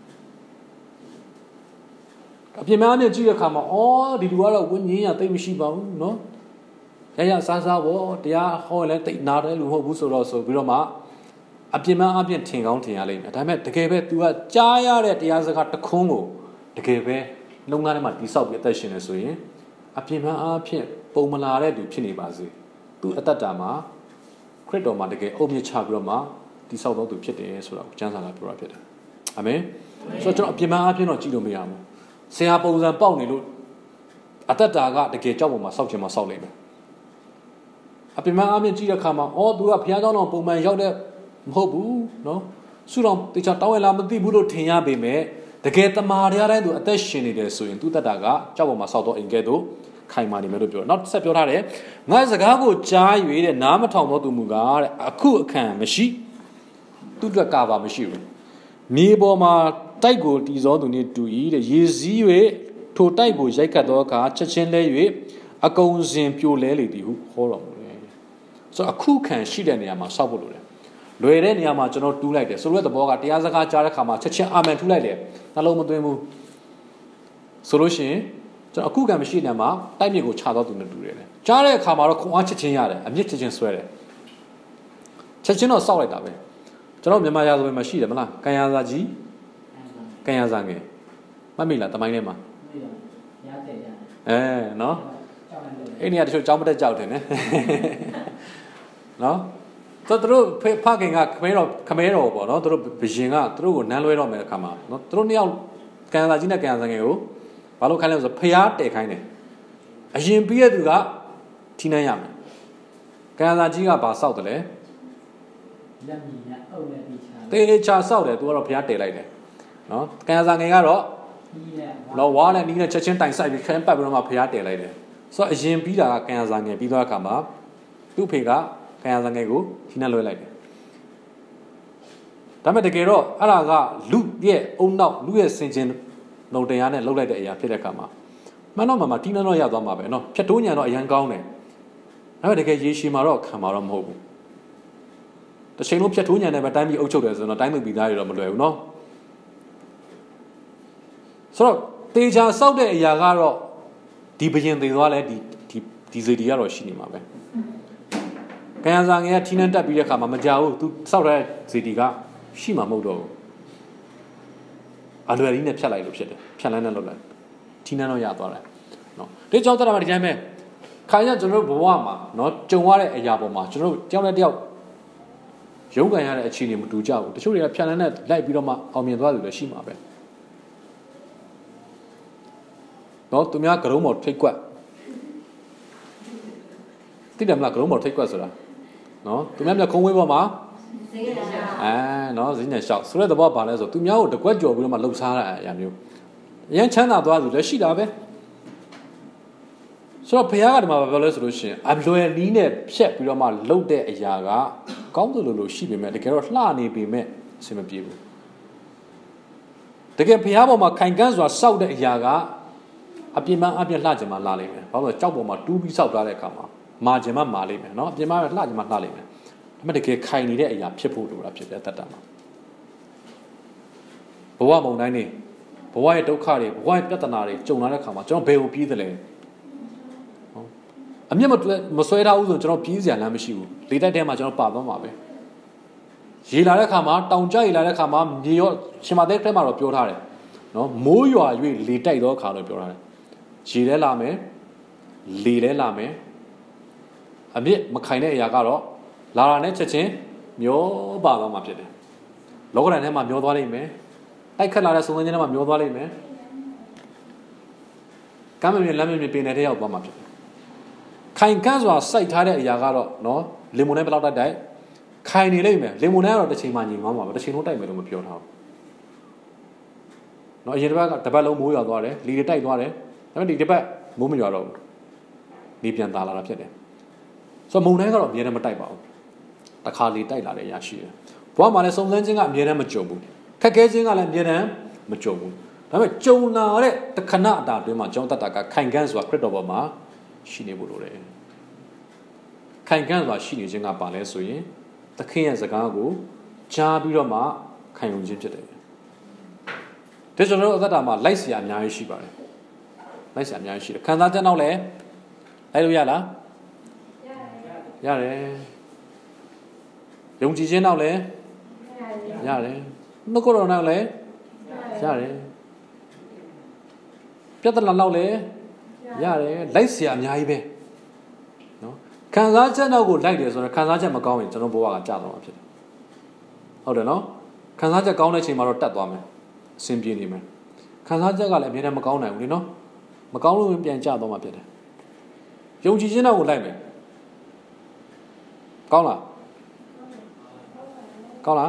အပြင်မှာအမြင်ကြည့်တဲ့အခါမှာအော်ဒီလူကတော့ဝိညာဉ်ရသိမရှိပါဘူးနော်ရစားပေါ့တရားဟောလည်းတိတ်နာတယ်လူမဟုတ်ဘူးဆိုပြီးတော့မှအပြင်မှာအပြင်ထင်ကောင်းထင်ရလိမ့်မယ်ဒါပေမဲ့တကယ်ပဲ तू ကကြားရတဲ့တရားစကားတစ်ခွန်းကိုတကယ်ပဲနှုတ်သားထဲမှာတိဆောက်ပြီးအသက်ရှင်နေဆိုရင်အပြင်မှာအပြင်ပုံမလာတဲ့သူဖြစ်နေပါစေသူအသက်တာမှာခရစ်တော်မှာတကယ်အုပ်မြစ်ချပြီးတော့မှတိဆောက်တော်သူဖြစ်တယ်ဆိုတာကိုကျမ်းစာကပြောတာဖြစ်တယ်အာမင်ဆိုတော့ကျွန်တော်အပြင်မှာအပြင်တော့ကြည့်လို့မရဘူးဆရာပုံစံပေါက်နေလို့အသက်တာကတကယ်ကြောက်ပေါ်မှာစောက်ချင်မှစောက်လိမ့်မယ်အပြင်မှာအမြင်ကြည့်တဲ့အခါမှာအော်သူကဘုရားကျောင်းတော်ပုံမှန်ရောက်တဲ့မဟုတ်ဘူးနော်ဆုတော်တေချာတောင်းရလားမသိဘူးလို့ထင်ရပေမဲ့တကယ်တမာတရားတိုင်းသူအသက်ရှင်နေတယ်ဆိုရင်သူတတ်တာကကြောက်ပေါ်မှာစောက်တော့အိမ်ကဲ့သို့ခိုင်မာနေမယ်လို့ပြောတယ်နောက်ဆက်ပြောထားတယ်ငါစကားကိုကြား၍တဲ့နားမထောင်တော့သူမူကားတဲ့အခုအခန့်မရှိသူတို့ကပါမရှိဘူးမြေပေါ်မှာတိုက်ကိုတီစောသူနှင့်တူ၏တဲ့ရေစည်း၍ထိုတိုက်ကိုရိုက်ခတ်သောအခါချက်ချင်းလဲ၍အကုံစဉ်ပြိုလဲလေသည်ဟုဟောတော်မူတယ်ဆိုတော့အခုခံရှိတဲ့နေရာမှာစောက်ဖို့လိုတယ်လွယ်တဲ့နေရာမှာကျွန်တော်တူးလိုက်တယ်ဆိုလိုတဲ့သဘောကတရားစကားကြားတဲ့ခါမှာချက်ချင်းအာမင်ထူလိုက်တယ်နှလုံးမသွင်းဘူးဆိုလို့ရှိရင်ကျွန်တော်အခုခံမရှိတဲ့မှာတိုက်မြေကိုခြာတော့သူနဲ့တူတယ်ကြားတဲ့အခါမှာတော့ခွန်အားချက်ချင်းရတယ်အမြင့်ချက်ချင်းဆွဲတယ်ချက်ချင်းတော့စောက်လိုက်တာပဲကျွန်တော်မြန်မာရာဇဝင်မှာရှိတယ်မလားကံရစာကြီးကံရစာငယ်မှတ်မိလားတမိုင်းထဲမှာနော်အဲ့နေရာတချို့ကြောင်းမတက်ကြောက်တယ်နော်သူတို့ဖခင်ကခမဲတော်ပေါ့နော်သူတို့ဘရင်ကသူတို့ကိုနမ်းလွဲတော့မယ်အခါမှာနော်သူတို့နှစ်ယောက်ကံရစာကြီးနဲ့ကံရစာငယ်ကိုဘာလို့ခိုင်းလဲဆိုဖျားတဲခိုင်းတယ်အရင်ပြီးတဲ့သူကထိနှမ်းရမယ်ကံရစာကြီးကဘာစောက်တယ်လဲလက်မီနဲ့အုပ်နဲ့ပြီးချာတေချာစောက်တယ်သူကတော့ဖျားတဲလိုက်တယ်နော်ကံရစာငယ်ကတော့လောဝါနဲ့နီးနဲ့ချက်ချင်းတိုင်ဆိုင်ပြီးခန်းပတ်ပြီးတော့မှဖျားတဲလိုက်တယ်ဆိုတော့အရင်ပြီးတာကကံရစာငယ်ပြီးသွားတဲ့အခါမှာသူ့ဖေကကံရစာငယ်ကိုထိနှမ်းလွှဲလိုက်တယ်ဒါပေမဲ့တကယ်တော့အဲ့ဒါကလူရဲ့အုံနောက်လူရဲ့စင်ချင်းလုံတရားနဲ့လှုပ်လိုက်တဲ့အရာဖြစ်တဲ့အခါမှာမှန်တော့မှထိနှမ်းတော့ရသွားမှာပဲเนาะဖြတ်တိုးညံတော့အရန်ကောင်းတယ်ဒါပေမဲ့တကယ်ရေရှည်မှာတော့ခံမှာတော့မဟုတ်ဘူးတစ်ချိန်လုံးဖြတ်တိုးညံနဲ့ပဲတိုင်းပြည်အုပ်ချုပ်တယ်ဆိုတော့တိုင်းသူပြည်သားတွေတော့မလွယ်ဘူးเนาะဆိုတော့တေချာစောက်တဲ့အရာကတော့ဒီဘရင်သေးသွားလဲဒီဇေဒီကတော့ရှိနေမှာပဲကံရစာငယ်ကထိနှမ်းတက်ပြီးတဲ့အခါမှာမကြောက်ဘူးသူစောက်တဲ့ဇေဒီကရှိမှာမဟုတ်တော့ဘူးအလွယ်လေးနဲ့ဖြတ်လိုက်လို့ဖြစ်တယ်ဖြတ်လန်းနဲ့လုပ်လိုက်ထိနှမ်းတော့ရသွားတယ်နော်ဒီကြောင့်တက်တာမှဒီတိုင်းပဲခိုင်ရကျွန်တော်တို့ဘဝမှာနော်ကြုံရတဲ့အရာပေါ်မှာကျွန်တော်တို့တယောက်နဲ့တယောက်ရုန်းကန်ရတဲ့အခြေအနေမတူကြဘူးတချို့တွေကဖြတ်လန်းနဲ့လိုက်ပြီးတော့မှအောင်မြင်သွားတယ်လည်းရှိမှာပဲနော်သူများကရုံးပေါ်ထိတ်ကွက်သိတယ်မလားကရုံးပေါ်ထိတ်ကွက်ဆိုတာနော်သူများခုံးဝေးပေါ်မှာနော်ဇင်းနဲ့ရှောက်ဆိုတဲ့သဘောပါလဲဆိုသူများကိုတကွက်ကြော်ပြီးတော့မှလှုပ်ရှားတဲ့အရာမျိုးအရင်ချမ်းသာသွားသူလည်းရှိတာပဲဆိုတော့ဘုရားကဒီမှာပြောလဲဆိုလို့ရှိရင်အလွယ်နီးနဲ့ဖြက်ပြီးတော့မှလှုပ်တဲ့အရာကကောင်းတယ်လို့ရှိပေမဲ့တကယ်တော့လှနေပေမဲ့အဆင်မပြေဘူးတကယ်ဘုရားပေါ်မှာခိုင်ကန်းစွာစောက်တဲ့အရာကအပြင်မှာအပြင်လှကြမှာလှလိမ့်မယ်ဘာလို့လဲကြောက်ပေါ်မှာတူးပြီးစောက်ထားတဲ့အခါမှာမာကြမှာမာလိမ့်မယ်နော်အပြင်မှာလှကြမှာလှလိမ့်မယ်ဒါပေမဲ့တကယ်ခိုင်နေတဲ့အရာဖြစ်ဖို့လိုတာဖြစ်တဲ့တတ်တာမှာဘဝမုန်တိုင်းနေဘဝရဲ့ဒုက္ခတွေဘဝရဲ့ပြဿနာတွေကြုံလာတဲ့အခါမှာကျွန်တော်ဘယ်ကိုပြေးသလဲအမြတ်မဆွဲထားဘူးဆိုကျွန်တော်ပြေးစရာလမ်းမရှိဘူးလေတိုက်ထဲမှာကျွန်တော်ပါသွားမှာပဲရေလာတဲ့အခါမှာတောင်ကျရေလာတဲ့အခါမှာမြေရောရှင်မတဲ့ထဲမှာတော့ပြောထားတယ်နော်မိုးရွာ၍လေတိုက်သောအခါလို့ပြောထားတယ်ရေထဲလာမယ် lì lấy làm ấy à biết mà khai này ya cả đó là này chết chết nhớ bà nó mà chết đấy lúc này mà nhớ toa đi mấy ai khai là xuống này mà nhớ toa đi mấy cái mình làm mình bên này thấy không mà chết khai cái gì sai thay đấy ya cả đó nó lemon này bắt đầu đấy khai này lấy mấy lemon này rồi để chơi mà nhìn ngon mà để chơi nó tay mấy đồng một phiếu thao nó giờ đây ba lâu mua vào đấy lì tay vào đấy nó đi đây mua mình vào rồi đi biển ta là chết đấy so mua này cái đó biển này mà tay vào ta khai lì tay là đấy ya xí bữa mà này sống dân chính là biển này mà trộn bún khách cái chính là biển này mà trộn bún đó mà trộn nào đấy ta khăn nào ta đối mà trong ta cái khai cái gì cái đó mà xí này bù rồi khai cái gì xí này chính là bảo này rồi ta khi nào cái cái cha bị rồi mà khai用金chết đấy thế cho nên ta mà lấy xí nhà xí bảo lấy xí nhà xí khăn ra chân nào lấy được ya là ya đấy dùng chi nào lấy ya đấy nó có đâu nào lấy ya đấy biết là nào lấy ya đấy lấy xí nhà gì vậy khăn ra chân nào cũng lấy được rồi khăn ra chân mà cao mình cho nó bố vào trả rồi màဟုတ်တယ်နော်ခံစားချက်ကောင်းတဲ့အချိန်မှာတော့တက်သွားမယ်အဆင်ပြေနေမယ်ခံစားချက်ကလည်းအများနဲ့မကောင်းနိုင်ဘူးလေနော်မကောင်းလို့ပြန်ကျသွားမှဖြစ်တယ်ယုံကြည်ခြင်းတော့ကိုလိုက်မယ်ကောင်းလားကောင်းလား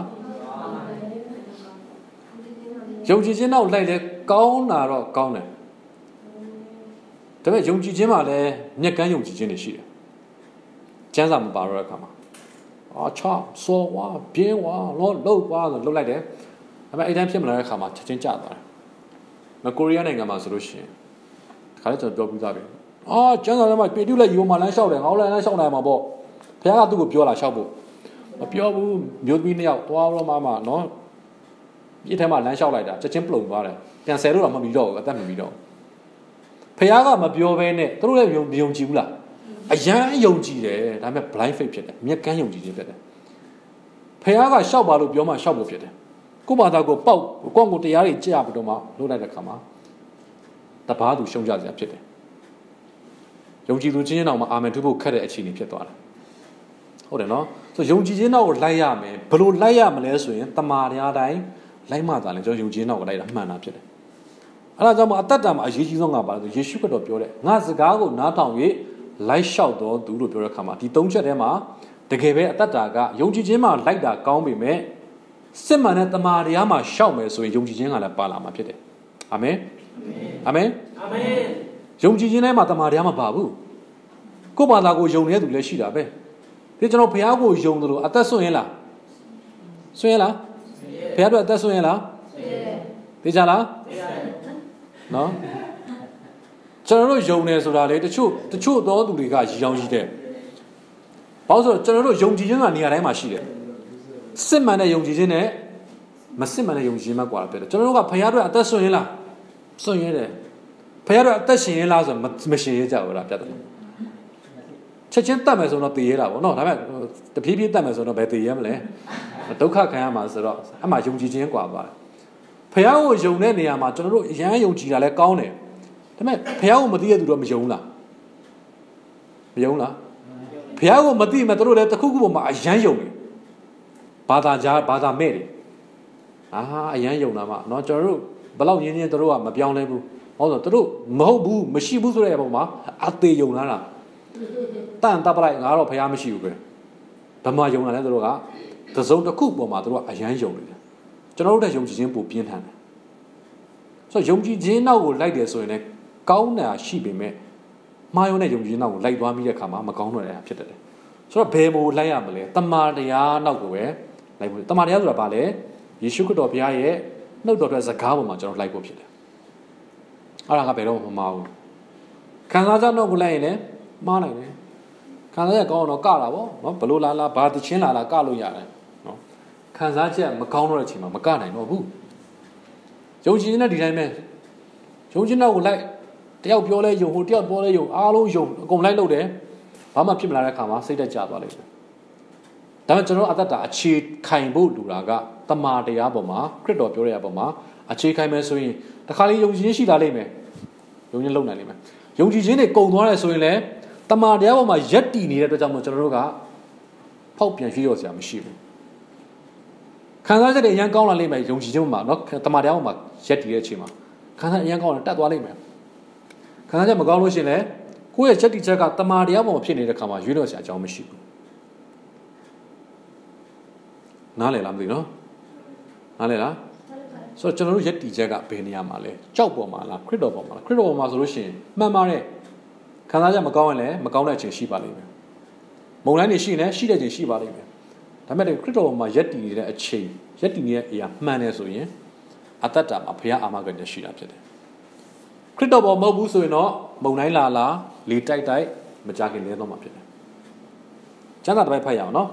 ယုံကြည်ခြင်းတော့လိုက်လေကောင်းတာတော့ကောင်းတယ်ဒါပေမဲ့ယုံကြည်ခြင်းမှာလည်းမျက်ကန်းယုံကြည်ခြင်းတွေရှိတယ်ကျမ်းစာမပါတော့တဲ့အခါမှာချောစောဝါပြင်းဝါလောလောက်ဝါဆိုလှုပ်လိုက်တယ်ဒါပေမဲ့အဲ့တိုင်းဖြစ်မလာတဲ့ခါမှာချက်ချင်းကျသွားတယ်မကိုရီးယားနိုင်ငံမှာဆိုလို့ရှိရင်ခါလေးကျွန်တော်ပြောပြသားပြီကျန်းစာထဲမှာပြေတူးလိုက်ယူမှလမ်းလျှောက်တယ်ငေါလမ်းလျှောက်နိုင်မှာပေါ့ဘုရားကသူ့ကိုပြောလာလျှောက်ဖို့မပြောဘူးမျိုးသမီးနှစ်ယောက်သွားတော့မှနော်ပြည့်ထဲမှာလမ်းလျှောက်လိုက်တာချက်ချင်းပလုံသွားတယ်ပြန်ဆယ်လို့တော့မပြီးတော့ဘူးအသက်မပြီးတော့ဘုရားကမပြောဘဲနဲ့သူတို့လည်းယုံကြည်ဘူးလားအယမ်းယုံကြည်တယ်ဒါပေမဲ့ blind faith ဖြစ်တယ်မျက်ကန်းယုံကြည်ခြင်းဖြစ်တယ်ဖခင်ကရှောက်ပါလို့ပြောမှရှောက်ဖို့ဖြစ်တယ်ကိုယ့်ဘာသာကိုပေါက်ကိုယ့်ကိုတရားတွေကြရပြီးတော့မှလုပ်လိုက်တဲ့ခါမှာတပားသူရှုံးကြစရာဖြစ်တယ်ယုံကြည်သူချင်းအောင်မှာအာမင်ထုဖို့ခက်တဲ့အခြေအနေဖြစ်သွားတယ်ဟုတ်တယ်နော်ဆိုယုံကြည်ခြင်းတော့ကိုလိုက်ရမယ်ဘယ်လိုလိုက်ရမလဲဆိုရင်တမာတရားတိုင်းလိုက်မှသာလဲကျွန်တော်ယုံကြည်ခြင်းတော့ကိုလိုက်တာမှန်တာဖြစ်တယ်အဲ့ဒါကြောင့်မအသက်တာမှာအရေးကြီးဆုံးကပါလို့ယေရှုခရစ်တော်ပြောတဲ့ငါစကားကိုနားထောင်၍လိုက်လျှောက်တော်သူလို့ပြောတဲ့အခါမှာဒီ၃ချက်ထဲမှာတကယ်ပဲအသက်တာကယုံကြည်ခြင်းမှာလိုက်တာကောင်းပေမဲ့စစ်မှန်တဲ့တမာတရားမှာရှောက်မယ်ဆိုရင်ယုံကြည်ခြင်းကလည်းပါလာမှာဖြစ်တယ်အာမင်အာမင်အာမင်ယုံကြည်ခြင်းထဲမှာတမာတရားမပါဘူးကိုယ့်ဘာသာကိုယုံနေတဲ့သူလည်းရှိတာပဲဒီကျွန်တော်ဘုရားကိုယုံတယ်လို့အသက်ဆွရင်လားဆွရင်လားဘုရားတို့အသက်ဆွရင်လားသိကြလားနော်ကျွန်တော်တို့ယုံနေဆိုတာလေတချို့သောသူတွေကရောင်ကြီးတယ်ဘာလို့ဆိုတော့ကျွန်တော်တို့ယုံကြည်ခြင်းကနေရာတိုင်းမှာရှိတယ်စစ်မှန်တဲ့ယုံကြည်ခြင်းနဲ့မစစ်မှန်တဲ့ယုံကြည်ခြင်းမှာကွာတယ်ကျွန်တော်တို့ကဘုရားတို့အသက်ဆွရင်လားဆွရင်တယ်ဘုရားတို့အသက်ရှင်ရင်လားဆိုမရှင်ရကြဘူးလားပြတ်တယ်ချက်ချင်းတတ်မယ်ဆိုတော့တည်ရတာပေါ့နော်ဒါပေမဲ့တဖြည်းဖြည်းတတ်မယ်ဆိုတော့ဘယ်တည်ရမလဲဒုက္ခခံရမှာဆိုတော့အမှယုံကြည်ခြင်းကွာပါတယ်ဘုရားကိုယုံတဲ့နေရာမှာကျွန်တော်တို့အရန်ယုံကြည်တာလဲကောင်းတယ်ဒါပေမဲ့ဘုရားကိုမသိတဲ့သူတော့မယုံလားမယုံလားဘုရားကိုမသိမှတို့လည်းတစ်ခုခုပေါ်မှာအယမ်းယုံတယ်ဘာသာမဲ့တယ်အယမ်းယုံတာမှเนาะကျွန်တော်တို့ဘလောက်ရင်းချင်းတို့ကမပြောင်းလဲဘူးဟုတ်ဆိုတို့မဟုတ်ဘူးမရှိဘူးဆိုတဲ့အပေါ်မှာအသေးယုံလာတာတန်တပ်ပလိုက်ငါတော့ဘုရားမရှိဘူးပဲဗမာယုံလာလဲတို့ကသစုံတစ်ခုပေါ်မှာတို့ကအယမ်းယုံနေတယ်ကျွန်တော်တို့တဲ့ယုံကြည်ခြင်းပိုပြင်းထန်တယ်ဆိုတော့ယုံကြည်ခြင်းနောက်ကိုလိုက်တယ်ဆိုရင်လည်းကောင်းတာရှိပေမဲ့မှားယွင်းတဲ့ယုံကြည်ခြင်းနောက်ကိုလိုက်သွားမိတဲ့အခါမှာမကောင်းတော့တဲ့ဖြစ်တယ်ဆိုတော့ဘယ်မို့လိုက်ရမလဲတမာတရားနောက်ကိုပဲလိုက်ဖို့တမာတရားဆိုတာဘာလဲယေရှုခရစ်တော်ဘုရားရဲ့နှုတ်တော်တဲ့စကားပေါ်မှာကျွန်တော်လိုက်ဖို့ဖြစ်တယ်အဲ့ဒါကဘယ်တော့မှမမှားဘူးခံစားချက်နောက်ကိုလိုက်ရင်လည်းမှားနိုင်တယ်ခံစားချက်ကောင်းတော့ကတာပေါ့နော်ဘလို့လားဘာတချင်းလာကလို့ရတယ်နော်ခံစားချက်မကောင်းတော့တဲ့အချိန်မှာမကနိုင်တော့ဘူးယုံကြည်နေတဲ့ဒီတိုင်းပဲယုံကြည်နောက်ကိုလိုက်တယောက်ပြောလဲယုံဟိုတယောက်ပြောလဲယုံအားလုံးယုံအကုန်လိုက်လို့တယ်ဘာမှဖြစ်မလာတဲ့အခါမှာစိတ်တက်ကြသွားလိမ့်မယ်ဒါပေမဲ့ကျွန်တော်အသက်တာအခြေခိုင်ဖို့လူတာကတမာတရားပေါ်မှာခရစ်တော်ပြောတဲ့အပေါ်မှာအခြေခိုင်မယ်ဆိုရင်တခါလေးယုံကြည်ရှိလာလိမ့်မယ်ယုံကြည်လုံနိုင်လိမ့်မယ်ယုံကြည်ခြင်းတွေကုန်သွားတယ်ဆိုရင်လည်းတမန်တရားပေါ်မှာယက်တည်နေတဲ့အတွက်ကြောင့်မို့ကျွန်တော်တို့ကဖောက်ပြန်ရွှေ့လျော့စရာမရှိဘူးခံစားချက်တွေအရင်ကောင်းလာလိမ့်မယ်ယုံကြည်ခြင်းပေါ်မှာနော်တမန်တရားပေါ်မှာယက်တည်တဲ့အချိန်မှာခံစားအရင်ကောင်းလာတက်သွားလိမ့်မယ်ခံစားချက်မကောင်းလို့ရှိရင်လည်းကိုယ့်ရဲ့ယက်တည်ချက်ကတမန်တရားပေါ်မှာဖြစ်နေတဲ့အခါမှာရွှေ့လျော့စရာအကြောင်းမရှိဘူးနားလည်လားမသိနော်နားလည်လားဆိုတော့ကျွန်တော်တို့ယက်တည်ချက်ကဘယ်နေရာမှာလဲကြောက်ပေါ်မှာလားခရစ်တော်ပေါ်မှာလားခရစ်တော်ပေါ်မှာဆိုလို့ရှိရင်မှန်ပါတယ်ခံစားချက်မကောင်းရင်လည်းမကောင်းတဲ့အချိန်ရှိပါလိမ့်မယ်မုန်တိုင်းတွေရှိရင်လည်းရှိတဲ့အချိန်ရှိပါလိမ့်မယ်ဒါပေမဲ့ခရစ်တော်ပေါ်မှာယက်တည်နေတဲ့အချိန်ယက်တည်နေတဲ့အရာမှန်တယ်ဆိုရင်အတ္တတာမှာဘုရားအာမခံချက်ရှိတာဖြစ်တယ်ခရစ်တော်ပေါ်မဟုတ်ဘူးဆိုရင်တော့မုန်တိုင်းလာလေတိုက်မကြခင်လဲတော့မှာဖြစ်တယ်ကျမ်းစာတစ်ပိုက်ဖတ်ရအောင်နော်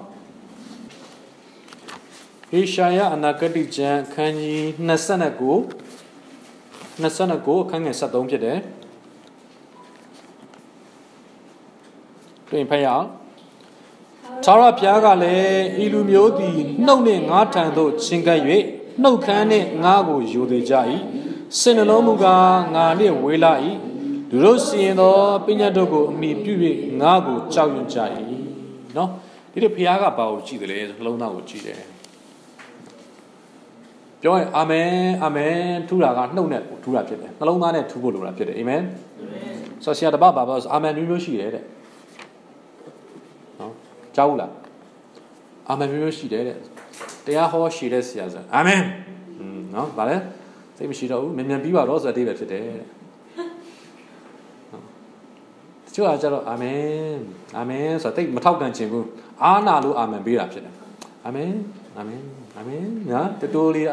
ဟေရှာယအနာဂတိကျမ်းအခန်းကြီး29အခန်းငယ်73ဖြစ်တယ်တွေ့ဖတ်ရအောင်သာရဘုရားကလည်းဤလူမျိုးသည်နှုတ်နှင့်ငါးထံသို့ချင်းကပ်၍နှုတ်ခမ်းနှင့်ငါးကိုယူသေးကြ၏စင်နှလုံးမူကားငါနှင့်ဝေးလာ၏လူတို့စီရင်သောပညာတို့ကိုအမိပြု၍ငါကိုကြောက်ရွံ့ကြ၏နော်ဒီလိုဘုရားကဘာကိုကြည့်တယ်လဲနှလုံးသားကိုကြည့်တယ်ပြောရင်အာမင်အာမင်ထူတာကနှုတ်နဲ့ထူတာဖြစ်တယ်နှလုံးသားနဲ့ထူဖို့လိုတာဖြစ်တယ်အာမင်ဆိုဆရာတပတ်ဘာပြောအာမင်မျိုးရှိတယ်တဲ့နော်ကြားဘူးလားအာမင်မျိုးရှိတယ်တဲ့တရားဟောရှိတဲ့ဆရာဆိုအာမင်နော်ဗါလဲစိတ်မရှိတော့ဘူးမြန်ပြီးပါတော့ဆိုတဲ့အဓိပ္ပာယ်ဖြစ်တယ်တဲ့တချို့ကကျတော့အာမင်အာမင်ဆိုတော့တိတ်မထောက်ကန်ခြင်းဘူးအာနာလို့အာမင်ပေးတာဖြစ်တယ်အာမင်အာမင်အာမင်နော်တိုးလေး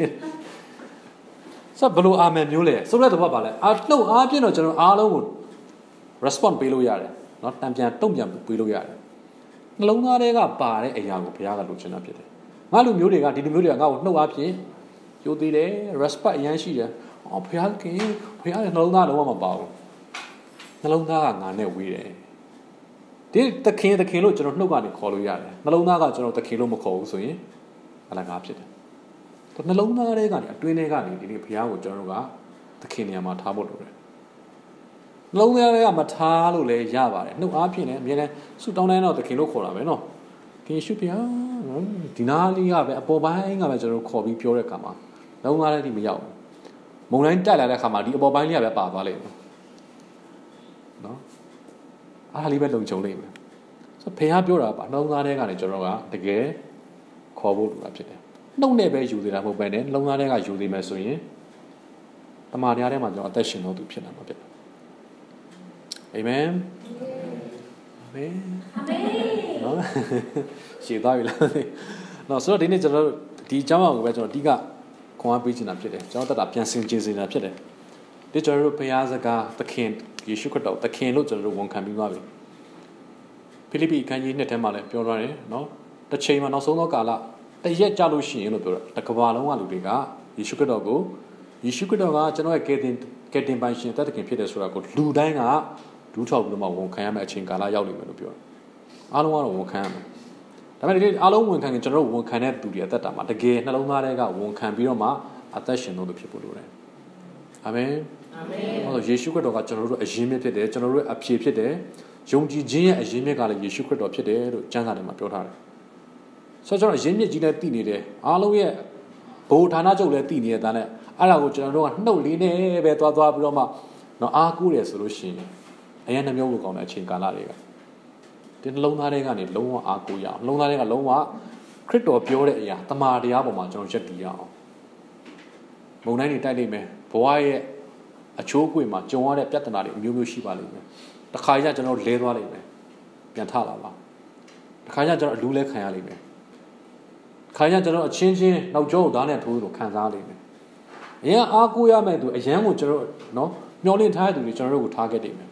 ဆိုဘလို့အာမင်မျိုးလဲဆိုတဲ့တော့ဗါလဲနှုတ်အားဖြင့်တော့ကျွန်တော်အားလုံးကို response ပေးလို့ရတယ်နော်တံပြန်တုံ့ပြန်ပေးလို့ရတယ်နှလုံးသားတွေကပါတဲ့အရာကိုဘုရားကလိုချင်တာဖြစ်တယ်ငါလူမျိုးတွေကဒီလူမျိုးတွေကငါ့ကိုနှုတ်အားဖြင့်ယိုသေးတယ် respect အရန်ရှိတယ်ဘုရားရဲ့နှလုံးသားလုံးဝမပါဘူးနှလုံးသားကငါနဲ့ဝေးတယ်ဒီသခင်လို့ကျွန်တော်နှုတ်ကနေခေါ်လို့ရတယ်နှလုံးသားကကျွန်တော်သခင်လို့မခေါ်ဘူးဆိုရင်အလကားဖြစ်တယ်နှလုံးသားတွေကနေအတွင်းထဲကနေဒီနေ့ဘုရားကိုကျွန်တော်တို့ကသခင်နေရာမှာထားဖို့လိုတယ်နှလုံးသားတွေကမထားလို့လည်းရပါတယ်နှုတ်အားဖြင့်လည်းအမြဲတမ်းဆုတောင်းတိုင်းတော့သခင်လို့ခေါ်တာပဲနော်ခင်ရှုဘုရားဒီနာလေးကပဲအပေါ်ပိုင်းကပဲကျွန်တော်တို့ခေါ်ပြီးပြောတဲ့အခါမှာနှလုံးသားတွေမရောက်ဘူးမုံတိုင်းတက်လာတဲ့အခါမှာဒီအပေါ်ပိုင်းလေးကပဲပါသွားလိမ့်မယ်နော်အားလေးပဲလုံခြုံလိမ့်မယ်ဆိုဘုရားပြောတာပါနှလုံးသားတွေကနေကျွန်တော်ကတကယ်ခေါ်ဖို့လိုတာဖြစ်တယ်နှုတ်နဲ့ပဲယူသေးတာမဟုတ်ပဲနဲ့နှလုံးသားတွေကယူသေးမယ်ဆိုရင်တမန်တော်ထဲမှာကျွန်တော်အသက်ရှင်လို့သူဖြစ်လာမှာဖြစ်တယ်အာမင်အာမင်နော်ရှင်းသွားပြီလားနော်ဆိုတော့ဒီနေ့ကျွန်တော်ဒီအကြောင်းအရာကိုပဲကျွန်တော်အဓိကခွန်အားပေးချင်တာဖြစ်တယ်ကျွန်တော်တက်တာပြန်ဆင်ခြင်နေတာဖြစ်တယ်ဒီကျွန်တော်တို့ဘုရားစကားသခင်ယေရှုခရစ်တော်သခင်လို့ကျွန်တော်တို့ဝန်ခံပြီးသွားပြီဖိလိပ္ပိအခန်းကြီး2ထဲမှာလည်းပြောထားတယ်နော်တစ်ချိန်မှာနောက်ဆုံးသောကာလတရက်ကြလို့ရှိရင်လို့ပြောတာတစ်ကမ္ဘာလုံးကလူတွေကယေရှုခရစ်တော်ကကျွန်တော်ရဲ့ကယ်တင်ပိုင်ရှင်သခင်ဖြစ်တယ်ဆိုတာကိုလူတိုင်းကဒူးထောက်ပြီးတော့မှဝန်ခံရမယ့်အချိန်ကာလရောက်နေမယ်လို့ပြောတယ်အားလုံးကတော့ဝန်ခံရမယ်ဒါပေမဲ့ဒီအားလုံးဝန်ခံရင်ကျွန်တော်တို့ဝန်ခံတဲ့သူတွေအသက်တာမှာတကယ်နှလုံးသားထဲကဝန်ခံပြီးတော့မှအသက်ရှင်လို့ဖြစ်ဖို့လိုတယ်အာမင်အာမင်ဟောယေရှုခရစ်တော်ကကျွန်တော်တို့အရင်မြစ်ဖြစ်တယ်ကျွန်တော်တို့အဖြစ်ဖြစ်တယ်ယုံကြည်ခြင်းရဲ့အရင်မြစ်ကလည်းယေရှုခရစ်တော်ဖြစ်တယ်လို့ကျမ်းစာထဲမှာပြောထားတယ်ဆိုတော့ကျွန်တော်အရင်မြစ်ကြီးနဲ့တည်နေတယ်အားလုံးရဲ့ဘိုလ်ဌာနချုပ်လည်းတည်နေတဲ့တဲ့အဲ့ဒါကိုကျွန်တော်တို့ကနှုတ်လေးနဲ့ပဲသွားပြီးတော့မှနော်အားကိုးတယ်ဆိုလို့ရှိရင်အရင်နှမျိုးကိုကောင်းတဲ့အချိန်ကာလတွေကဒီနှလုံးသားတွေကနေလုံးဝအားကိုးရအောင်နှလုံးသားတွေကလုံးဝခရစ်တော်ပြောတဲ့အရာတမာတရားပေါ်မှာကျွန်တော်ရက်တည်ရအောင်မုန်တိုင်းတွေတိုက်လိုက်မယ်ဘဝရဲ့အချိုးအကွေ့မှာကြုံရတဲ့ပြဿနာတွေအမျိုးမျိုးရှိပါလိမ့်မယ်တစ်ခါကျကျွန်တော်လဲသွားလိမ့်မယ်ပြန်ထလာပါတစ်ခါကျကျွန်တော်အလူးလဲခံရလိမ့်မယ်ခါကျကျွန်တော်အချင်းချင်းနောက်ကျောကိုဓာတ်နဲ့ထိုးလို့ခံစားလိမ့်မယ်အရင်အားကိုးရမယ်သူအရန်ကိုကျွန်တော်နော်မျောလင့်ထားတဲ့သူတွေကျွန်တော်တို့ကိုထားခဲ့တယ်မယ်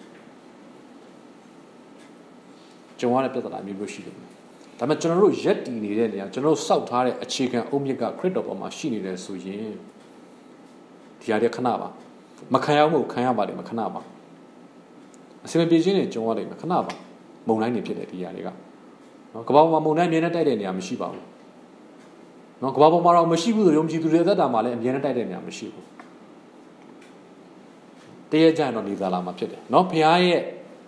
ကြုံရတဲ့ပြဿနာမျိုးမျိုးရှိတယ်ဒါပေမဲ့ကျွန်တော်တို့ရက်တည်နေတဲ့နေရာကျွန်တော်တို့စောက်ထားတဲ့အခြေခံအုတ်မြစ်ကခရစ်တော်ပေါ်မှာရှိနေတယ်ဆိုရင်ဒီဟာတွေခဏပါမခံရမှုခံရပါလိမ့်မခဏပါအစမပြေခြင်းတွေကြုံရလိမ့်မယ်ခဏပါမုံတိုင်းတွေဖြစ်တယ်ဒီဟာတွေကနော်ကမ္ဘာပေါ်မှာမုံတိုင်းအမြဲတမ်းတိုက်တဲ့နေရာမရှိပါဘူးနော်ကမ္ဘာပေါ်မှာတော့မရှိဘူးဆိုယုံကြည်သူတွေသက်တာမှာလည်းအမြဲတမ်းတိုက်တဲ့နေရာမရှိဘူးတရားကြံတော့နေသားလာမှာဖြစ်တယ်နော်ဖခင်ရဲ့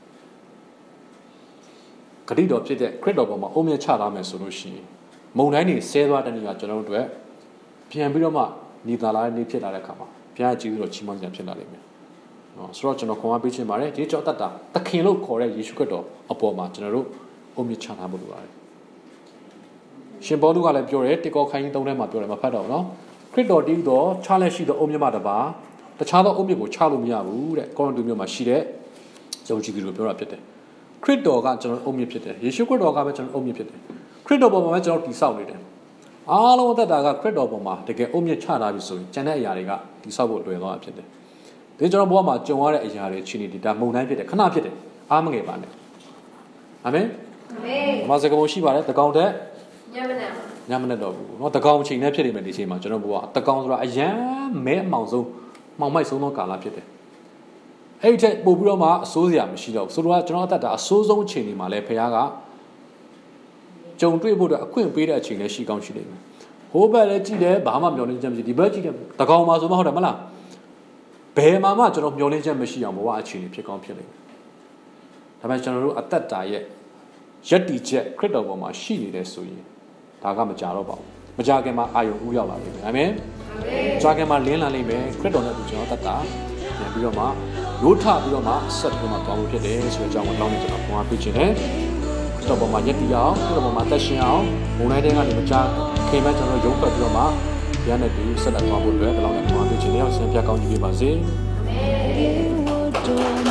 ဂတိတော်ဖြစ်တဲ့ခရစ်တော်ပေါ်မှာအုံမြင့်ချထားမယ်ဆိုလို့ရှိရင်မုန်တိုင်းတွေဆဲသွားတဲ့နေ့ကကျွန်တော်တို့အတွက်ပြန်ပြီးတော့မှနေသားလာတဲ့နေ့ဖြစ်လာတဲ့အခါမှာဘုရားကြည်ပြီးတော့ချီးမွမ်းစရာဖြစ်လာလိမ့်မယ်နော်ဆိုတော့ကျွန်တော်ခွန်အားပေးခြင်းပါတယ်ဒီကြောတတ်တာသခင်လို့ခေါ်တဲ့ယေရှုခရစ်တော်အပေါ်မှာကျွန်တော်တို့အုံမြင့်ချထားဖို့လိုပါတယ်ရှင်ဘောလူကလည်းပြောတယ်တေကောခိုင်းကြီး3ထဲမှာပြောတယ်မဖတ်တော့နော်ခရစ်တော်တည်သောချလက်ရှိသောအုံမြင့်မှတပါတခြားသောအုံမြင့်ကိုချလို့မရဘူးတဲ့ကောရိန္သုမြို့မှာရှိတဲ့ယုံကြည်သူတို့ပြောတာဖြစ်တယ်ခရစ်တော်ကကျွန်တော်အုံမြင့်ဖြစ်တယ်ယေရှုခရစ်တော်ကပဲကျွန်တော်အုံမြင့်ဖြစ်တယ်ခရစ်တော်ပေါ်မှာပဲကျွန်တော်တည်ဆောက်နေတယ်အားလုံးအသက်တာကခရစ်တော်ပေါ်မှာတကယ်အုံမြင့်ချထားပြီဆိုရင်ကျန်တဲ့အရာတွေကတည်ဆောက်ဖို့လွယ်သွားတာဖြစ်တယ်ဒီကျွန်တော်ဘဝမှာကြုံရတဲ့အရာတွေချင်းနေဒါမုန်တိုင်းဖြစ်တယ်ခဏဖြစ်တယ်အားမငယ်ပါနဲ့အာမင်အာမင်မစကားမရှိပါတယ်တကောင်တဲ့ညမနဲ့တော့ဘူးเนาะတကောင်ချိန်နဲ့ဖြစ်နေမယ်ဒီချိန်မှာကျွန်တော်ဘဝတကောင်ဆိုတာအရန်မဲအမောင်ဆုံးမှောင်မိုက်ဆုံးသောကာလဖြစ်တယ်အဲ့ဒီထက်ပို့ပြီးတော့မှအစိုးစရာမရှိတော့ဘူးဆိုတော့ကျွန်တော်အသက်တာအစိုးဆုံးချိန်ဒီမှာလဲဖခင်ကကြုံတွေ့ဖို့အတွက်အခွင့်ပေးတဲ့အချိန်လည်းရှိကောင်းရှိနေတယ်ဟိုဘက်လည်းကြည့်တယ်ဘာမှမျောလင်းချက်မရှိဒီဘက်ကြည့်တယ်တကောင်မှာဆိုမှဟုတ်တယ်မလားဘယ်မှာမှကျွန်တော်မျောလင်းချက်မရှိအောင်ဘဝအခြေအနေဖြစ်ကောင်းဖြစ်လိမ့်မယ်ဒါပေမဲ့ကျွန်တော်တို့အသက်တာရဲ့ယက်တီချက်ခရစ်တော်ပေါ်မှာရှိနေတယ်ဆိုရင်ဒါကမကြတော့ပါဘူးမကြခင်မှာအာယုံဥရောက်လာလိမ့်မယ်အာမင်ကြခင်မှာလင်းလာလိမ့်မယ်ခရစ်တော်နဲ့သူကျွန်တော်သက်တာပြန်ပြီးတော့မှရိုးထပြီးတော့မှဆက်ပြီးတော့မှသွားဖို့ဖြစ်တယ်ဆိုတဲ့အကြောင်းကိုတောင်းနေကျွန်တော်ပုံအားပြချင်တယ်ခရစ်တော်ပေါ်မှာယက်တီအောင်ခရစ်တော်ပေါ်မှာသက်ရှင်အောင်ဘုံတိုင်းတဲ့ကနေမကြခင်မဲ့ကျွန်တော်ရုံးပတ်ပြီးတော့မှရတဲ့ဒီဆက်လက်သွားဖို့အတွက်ဒီလောက်နဲ့ပုံအားပြချင်တယ်အောင်ဆင်ပြကောင်းကြည့်ပါစေအာမင်